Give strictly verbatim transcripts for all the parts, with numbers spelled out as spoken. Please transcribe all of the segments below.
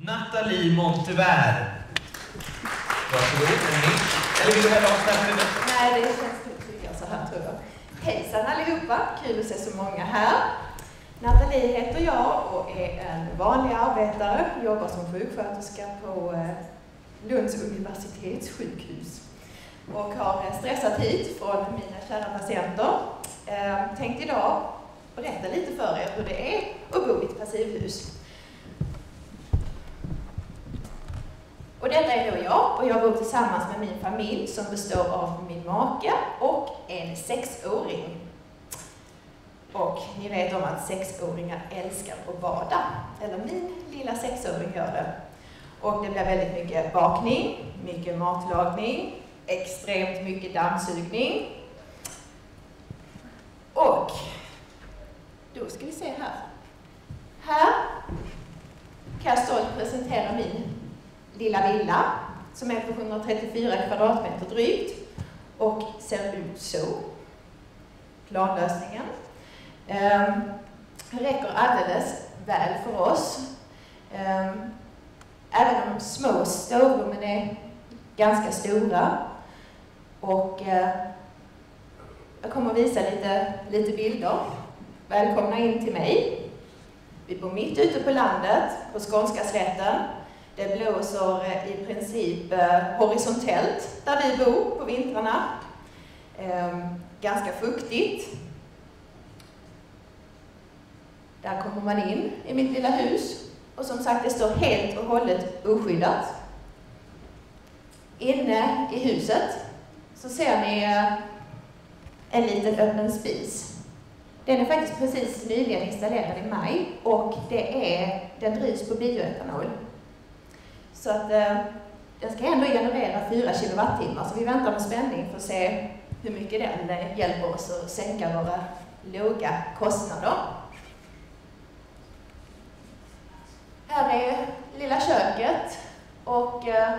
Nathalie Montevert. Varsågod, en mick. Eller vill du hälla om stämningen? Nej, det känns tydligare så här tror jag. Hejsan allihopa, kul att se så många här. Nathalie heter jag och är en vanlig arbetare. Jobbar som sjuksköterska på Lunds universitetssjukhus. Och har stressat hit från mina kära patienter. Eh, tänkte idag berätta lite för er hur det är att bo i ett passivhus. Och detta är då jag, och jag bor tillsammans med min familj som består av min make och en sexåring. Och ni vet om att sexåringar älskar att bada. Eller min lilla sexåring gör det. Och det blir väldigt mycket bakning, mycket matlagning, extremt mycket dammsugning. Och då ska vi se här. Här kan jag stolt presentera min lilla villa som är på etthundratrettiofyra kvadratmeter drygt och ser ut så. Planlösningen. Um, räcker alldeles väl för oss. Um, även de små sovrummen är ganska stora. Och uh, jag kommer att visa lite, lite bilder. Välkomna in till mig. Vi bor mitt ute på landet, på Skånska slätten. Det blåser i princip uh, horisontellt där vi bor på vintrarna. Um, ganska fuktigt. Där kommer man in i mitt lilla hus. Och som sagt, det står helt och hållet oskyddat. Inne i huset så ser ni en liten öppen spis. Den är faktiskt precis nyligen installerad i maj och det är, den drivs på bioetanol. Så att den ska ändå generera fyra kilowattimmar, så vi väntar med spänning för att se hur mycket den hjälper oss att sänka våra låga kostnader. Här är lilla köket och eh,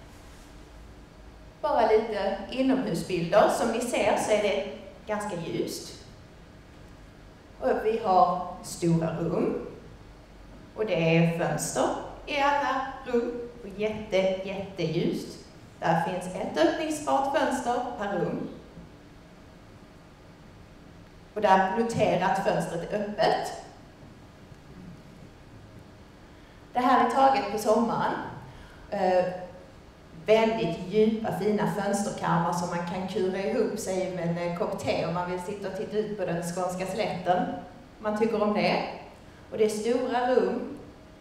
bara lite inomhusbilder. Som ni ser så är det ganska ljust. Och vi har stora rum. Och det är fönster i alla rum. Och jätte, jätteljust. Där finns ett öppningsbart fönster per rum. Och där noterar att fönstret är öppet. Det här är taget på sommaren. Eh, väldigt djupa, fina fönsterkarmar som man kan kura ihop sig med en kopp te om man vill sitta och titta ut på den skånska slätten. Man tycker om det. Och det är stora rum.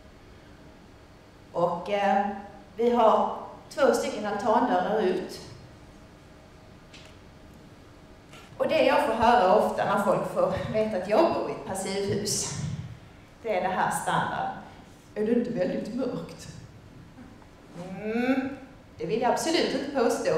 Och eh, vi har två stycken altandörrar ut. Och det jag får höra ofta när folk får veta att jag bor i ett passivhus, det är det här standard. Är det inte väldigt mörkt? Mm, det vill jag absolut inte påstå.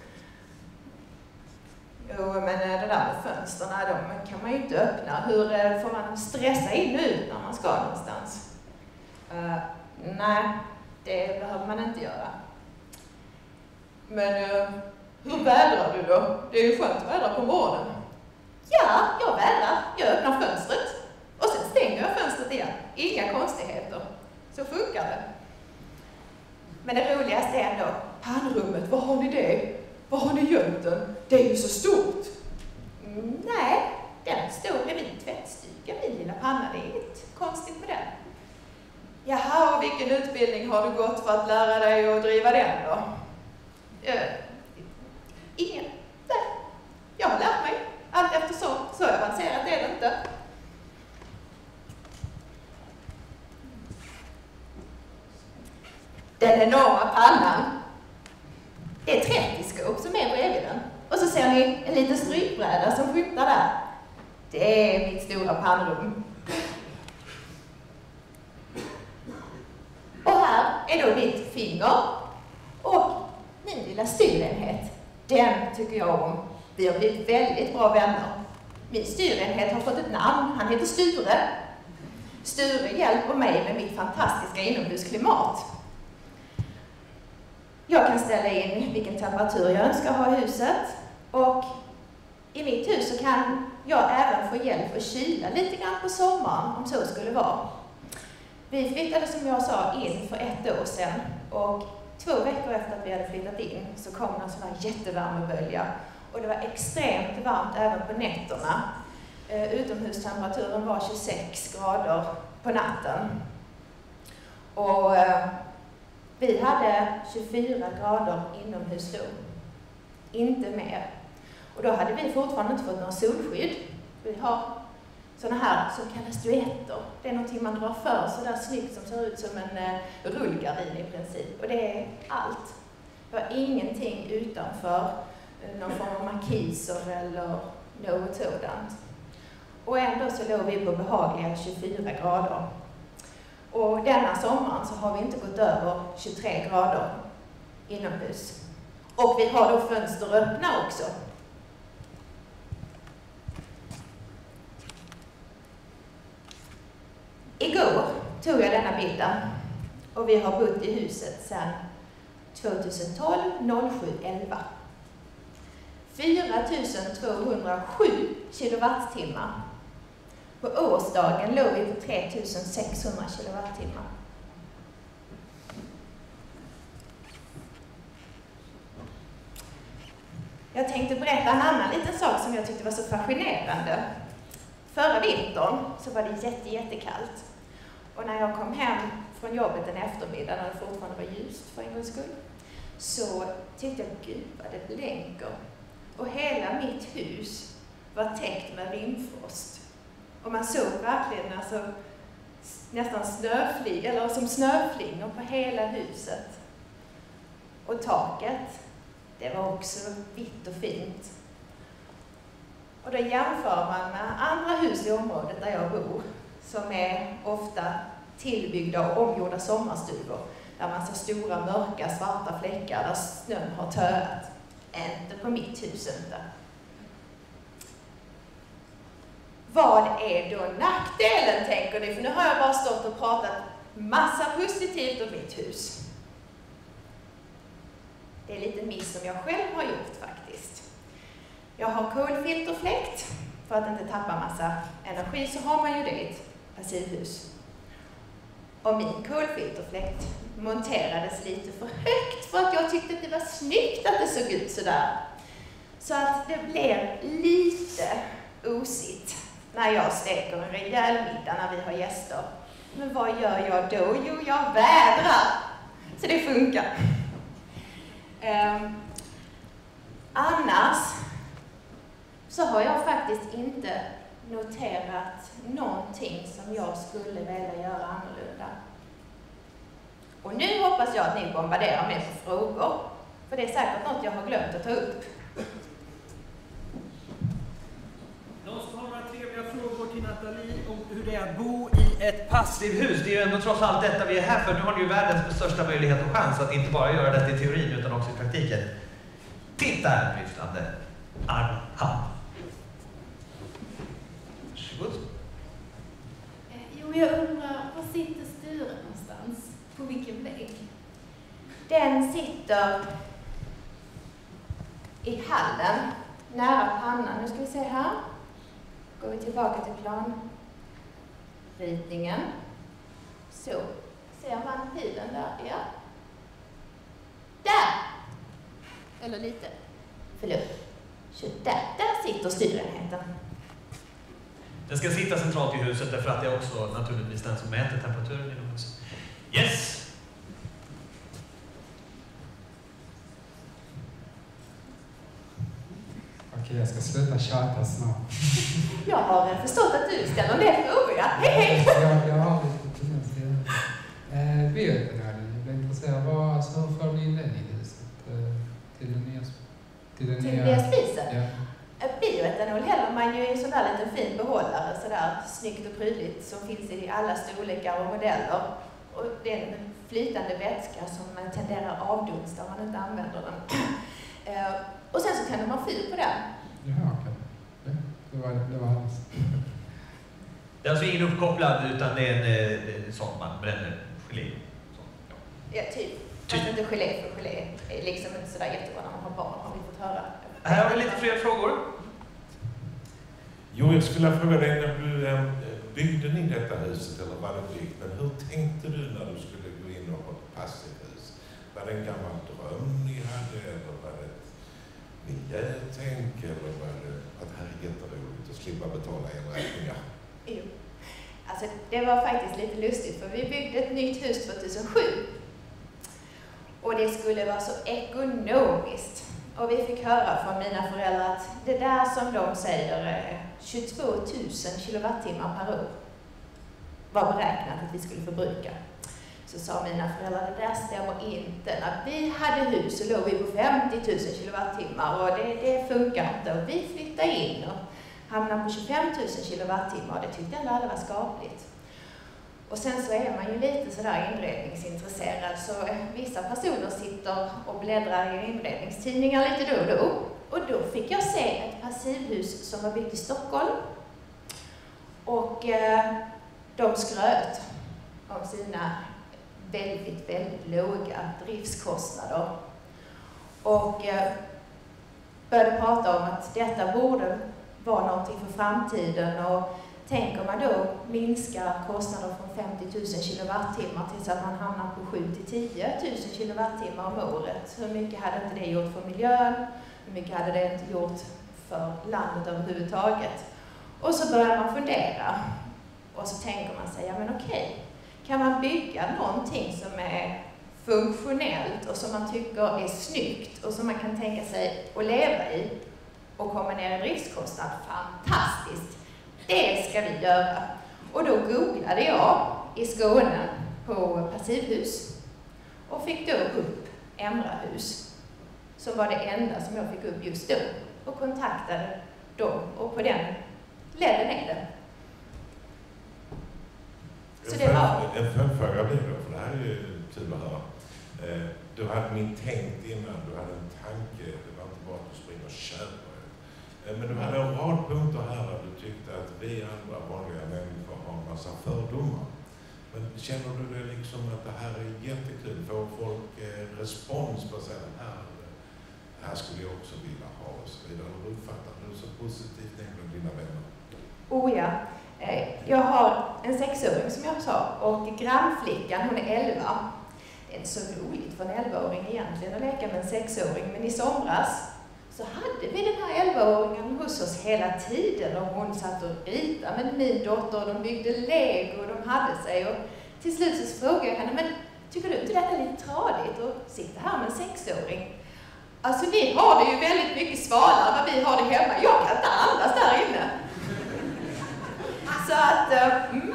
Jo, men det där med fönsterna, de kan man ju inte öppna. Hur får man stressa in och ut när man ska någonstans? Uh, nej, det behöver man inte göra. Men uh, hur vädrar du då? Det är ju skönt att vädra på morgonen. Ja, jag vädrar. Jag öppnar fönstret. Och sen stänger jag fönstret igen. Inga konstigheter. Så funkar det. Men det roligaste är ändå, pannrummet, var har ni det? Var har ni gömt den? Det är ju så stort. Mm, nej, den står bredvid tvättstugan, min lilla panna. Det är inget konstigt med den. Jaha, och vilken utbildning har du gått för att lära dig att driva den då? Uh, ingen. Nej, jag har lärt mig. Allt eftersom, så avancerat är det inte. Den enorma pannan, det är trettio skåp som är bredvid den. Och så ser ni en liten strykbräda som skymtar där. Det är mitt stora pannrum. Och här är då mitt finger och min lilla styrenhet. Den tycker jag om. Vi har blivit väldigt bra vänner. Min styrenhet har fått ett namn. Han heter Sture. Sture hjälper mig med mitt fantastiska inomhusklimat. Jag kan ställa in vilken temperatur jag önskar ha i huset. Och i mitt hus så kan jag även få hjälp att kyla lite grann på sommaren om så skulle vara. Vi flyttade som jag sa in för ett år sedan och två veckor efter att vi hade flyttat in så kom det en sån här jättevärmebölja och det var extremt varmt även på nätterna. Uh, utomhustemperaturen var tjugosex grader på natten. Och uh, vi hade tjugofyra grader inomhusrum. Inte mer. Och då hade vi fortfarande inte fått någon solskydd. Vi har sådana här som kallas duetter. Det är någonting man drar för så där snyggt som ser ut som en uh, rullgardin i princip. Och det är allt. Det var ingenting utanför uh, någon form av markiser eller något sådant. Och ändå så låg vi på behagliga tjugofyra grader. Och denna sommaren så har vi inte gått över tjugotre grader inomhus. Och vi har då fönster öppna också. Igår tog jag denna bilden och vi har bott i huset sedan tjugotolv noll sju elva. fyra tusen tvåhundrasju kilowattimmar. På årsdagen låg vi på tre tusen sexhundra kilowattimmar. Jag tänkte berätta en annan liten sak som jag tyckte var så fascinerande. Förra vintern så var det jätte, jättekallt. Och när jag kom hem från jobbet en eftermiddag, när det fortfarande var ljust för en gångs skull, så tyckte jag, gud vad det blänker. Och hela mitt hus var täckt med rimfrost. Och man såg verkligen alltså, nästan snöfling, eller som snöflingor på hela huset. Och taket, det var också vitt och fint. Och då jämför man med andra hus i området där jag bor, som är ofta tillbyggda och omgjorda sommarstugor, där man ser stora mörka svarta fläckar där snön har töat. Inte på mitt hus inte. Vad är då nackdelen, tänker ni? För nu har jag bara stått och pratat massa positivt om mitt hus. Det är en liten miss som jag själv har gjort faktiskt. Jag har kolfilterfläkt. För att inte tappa massa energi så har man ju det i ett passivhus. Och min kolfilterfläkt monterades lite för högt för att jag tyckte att det var snyggt att det såg ut sådär. Så att det blev lite osigt när jag steker en rejäl middag när vi har gäster. Men vad gör jag då? Jo, jag vädrar. Så det funkar. Um, annars så har jag faktiskt inte noterat någonting som jag skulle vilja göra annorlunda. Och nu hoppas jag att ni bombarderar mig på frågor. För det är säkert något jag har glömt att ta upp. Någon som har några trevliga frågor till Nathalie om hur det är att bo i ett passivhus? Det är ju ändå trots allt detta vi är här för. Nu har ni ju världens största möjlighet och chans att inte bara göra detta i teorin utan också i praktiken. Titta här, lyssnande. Arm, hand. Varsågod. Jo, jag undrar, var sitter Sture någonstans? På vilken vägg? Den sitter i hallen, nära pannan. Nu ska vi se här. Går vi tillbaka till planritningen. Så, ser man pilen där? Ja. Där! Eller lite. Förlåt. Så där, där sitter styrenheten. Den ska sitta centralt i huset därför att det är också naturligtvis den som mäter temperaturen inom huset. Yes! Okej, jag ska sluta tjata snart. Jag har förstått att du ställer en del frågor. Hej, hej! jag, jag har lite tendens till det. Eh, bioetanol, jag blir intresserad. Vad, alltså, hur får du in den i huset? Eh, till den nya, till den Till nya, nya spisen? Ja. Bioetanol häller man ju i en sån där liten fin behållare, sådär snyggt och prydligt, som finns i alla storlekar och modeller. Och det är en flytande vätska som tenderar att avdunsta om man inte använder den. uh, och sen så tänder man fyr på den. Jaha, okej. Ja, det var, det var alls. Det är alltså ingen uppkopplad utan det är en eh, sån man bränner gelé. Så, ja. Ja, typ. typ. Fast inte gelé för gelé är liksom inte sådär jättebra när man har barn, har vi fått höra. Här har vi lite fler frågor. Jo, jag skulle fråga dig när du eh, byggde ni detta huset eller var det byggt? Men hur tänkte du när du skulle gå in och ha ett passivhus? Var det en gammal dröm ni hade eller var det ett miljötänk eller var det att det här är jätteroligt att slippa betala elräkningar? Jo, alltså det var faktiskt lite lustigt för vi byggde ett nytt hus tjugohundrasju och det skulle vara så ekonomiskt. Och vi fick höra från mina föräldrar att det där som de säger, tjugotvå tusen kilowattimmar per år, var beräknat att vi skulle förbruka. Så sa mina föräldrar, det där stämmer inte. När vi hade hus så låg vi på femtio tusen kilowattimmar och det, det funkar inte. Och vi flyttade in och hamnade på tjugofem tusen kilowattimmar och det tyckte ändå alla var skapligt. Och sen så är man ju lite sådär inredningsintresserad så vissa personer sitter och bläddrar i inredningstidningar lite då och då. Och då fick jag se ett passivhus som var byggt i Stockholm. Och eh, de skröt om sina väldigt, väldigt låga driftskostnader. Och eh, började prata om att detta borde vara någonting för framtiden. Och tänk om man då minskar kostnader från femtio tusen kilowattimmar tills att man hamnar på sju till tio tusen kilowattimmar om året. Hur mycket hade inte det gjort för miljön? Hur mycket hade det inte gjort för landet överhuvudtaget? Och så börjar man fundera. Och så tänker man sig, ja men okej, kan man bygga någonting som är funktionellt och som man tycker är snyggt och som man kan tänka sig att leva i och komma ner i driftskostnad? Fantastiskt! Det ska vi göra. Och då googlade jag i Skåne på passivhus och fick då upp Emrahus som var det enda som jag fick upp just då och kontaktade dem och på den ledde ner det. Så det var... En följdfråga blir då, för det här är ju kul att höra. Du hade min tänkt innan, du hade en tanke, det var inte bara att du springer och köper. Men du hade en rad punkter här där du tyckte att vi andra vanliga människor har en massa fördomar. Men känner du det liksom att det här är jättekul? Får folk eh, respons på sig? Här, här skulle jag också vilja ha och så vidare. Hur uppfattar du så positivt med dina vänner? Oh ja. Jag har en sexåring som jag sa och grannflickan, hon är elva. Det är inte så roligt för en elvaåring egentligen att leka med en sexåring, men i somras så hade vi den här elvaåringen hos oss hela tiden och hon satt och ritade med min dotter och de byggde lego och de hade sig och till slut så frågade jag henne, men tycker du inte detta är lite tradigt att sitta här med en sexåring? Alltså vi har det ju väldigt mycket svalare än vad vi har det hemma. Jag kan inte andas där inne. Så att mm,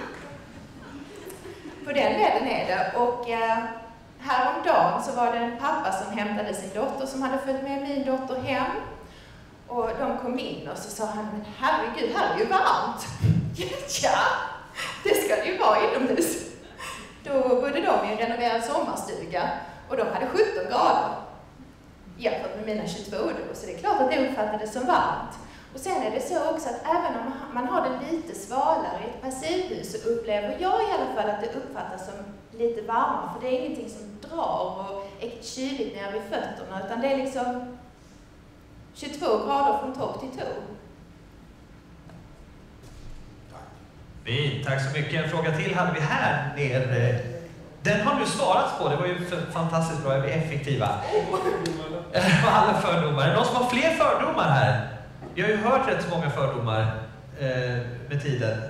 på den ledden är det. Och äh, häromdagen så var det en pappa som hämtade sin dotter som hade följt med min dotter hem. Och de kom in och så sa han, men herregud, här är ju varmt. Ja, det ska det ju vara inomhus. Då bodde de i en renoverad sommarstuga och de hade sjutton grader. Jämfört med mina tjugotvå då, så det är klart att det uppfattades som varmt. Och sen är det så också att även om man har det lite svalare i ett passivhus så upplever jag i alla fall att det uppfattas som lite varmare. För det är ingenting som drar och är kyligt ner vid fötterna utan det är liksom tjugotvå grader från topp till tå. Fint, tack så mycket. En fråga till hade vi här nere. Den har du svarat på, det var ju fantastiskt bra, vi är effektiva. Alla fördomar. Är det någon som har fler fördomar här? Jag har ju hört rätt så många fördomar eh, med tiden.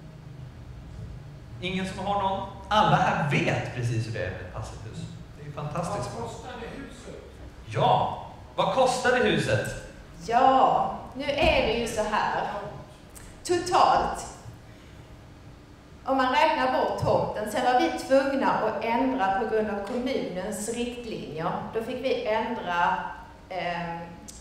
Ingen som har någon? Alla här vet precis hur det är med ett passivhus. Det är ju fantastiskt. Vad kostade huset? Ja, vad kostade huset? Ja, nu är det ju så här. Totalt. Om man räknar bort tomten, sen var vi tvungna att ändra på grund av kommunens riktlinjer. Då fick vi ändra eh,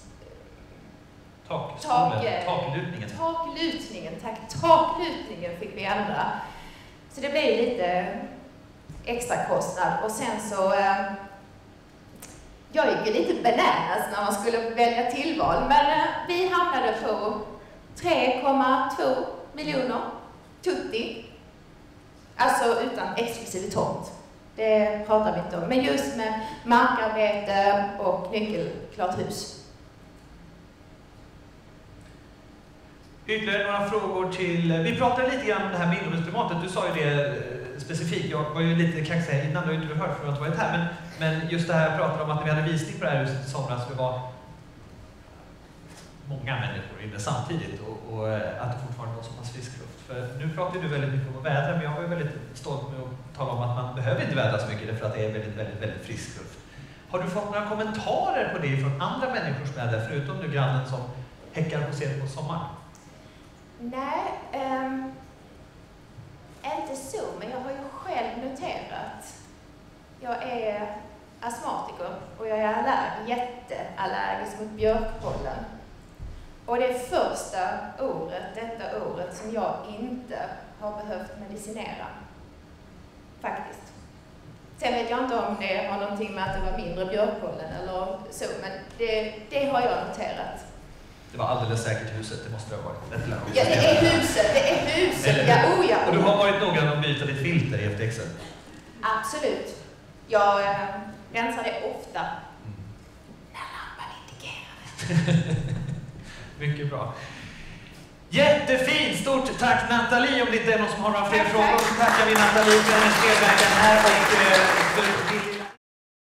Tak, tak, taklutningen. Taklutningen, tack. Taklutningen fick vi ändra. Så det blev lite extra kostnad. Och sen så... Eh, jag gick ju lite bananas när man skulle välja tillval. Men eh, vi hamnade på tre komma två miljoner tutti. Alltså utan exklusive tomt. Det pratar vi inte om. Men just med markarbete och nyckelklart hus. Ytterligare några frågor till... Vi pratade lite grann om det här med inomhusklimatet. Du sa ju det specifikt. Jag var ju lite kaxig innan, du har inte hört för att jag inte varit här. Men, men just det här jag pratade om att vi hade visning på det här huset i somras. Det var många människor inne samtidigt och, och att det fortfarande var så pass frisk luft. För nu pratar du väldigt mycket om att vädra, men jag var ju väldigt stolt med att tala om att man behöver inte vädra så mycket därför att det är väldigt, väldigt, väldigt frisk luft. Har du fått några kommentarer på det från andra människor som är där, förutom nu grannen som häckar hos er på sommaren? Nej, um, inte så, men jag har ju själv noterat. Jag är astmatiker och jag är allerg, jätteallergisk mot björkpollen. Och det är första året, detta året, som jag inte har behövt medicinera. Faktiskt. Sen vet jag inte om det har någonting med att det var mindre björkpollen eller så, men det, det har jag noterat. Det var alldeles säkert huset, det måste det ha varit. Ja, det är huset, det är huset, Eller, ja, oh ja. Och du har varit noggrann att byta ditt filter i F T X? Absolut. Jag äh, rensar det ofta. Mm. När lampan indikerar det. Mycket bra. Jättefint! Stort tack Nathalie! Om det inte är någon som har några fler tack, frågor tack. så tackar vi Nathalie för hennes medverkan här. Och, eh,